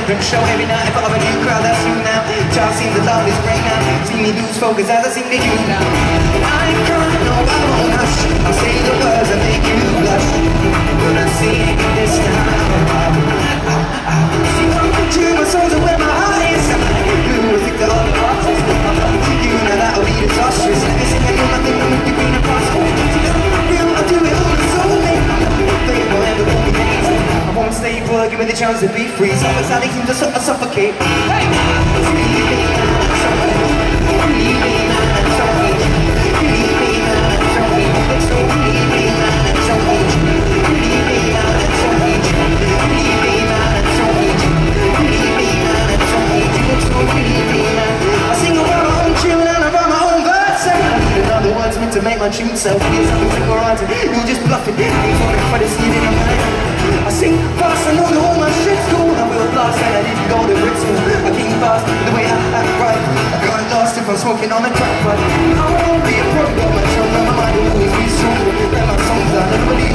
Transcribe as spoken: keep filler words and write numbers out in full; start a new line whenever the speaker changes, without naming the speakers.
Don't show every night if I have a new crowd, that's you now. Child seems to love this brain now. See me lose focus as I sing to you now. I ain't crying, no, I won't hush. I'll say the words that make you blush. But I sing this time. See, I'm to my songs and where my heart is. Blue, I think that all the parts is. You know that'll be disastrous. Let me sing a new nothing, I'm with the green and possible. Real, I'll do it all, it's all me. They will ever call me lazy. I won't stay put, give me the chance to be free. So it's how they seem to sort of suffocate. Hey! You need me, man, show me. You need me, man, show me. You need me, man, show me. So you need me, man, show me. You need me, man, show me. You need me, man, show me. You need me, man, show me. So you need me, man. I sing around my own tune and I write my own verse. In other words, meant to make my tune sell. Here's something to go around to. You're just bluffing. Ain't falling for the seed in your mind. I sing fast, I know that all my shit's cool. I will blast and I didn't go to Brits. I came fast, the way I act right. I got lost if I'm smoking on the crack, but I won't be a problem. My tongue and my mind will always be strong. Let my songs down, everybody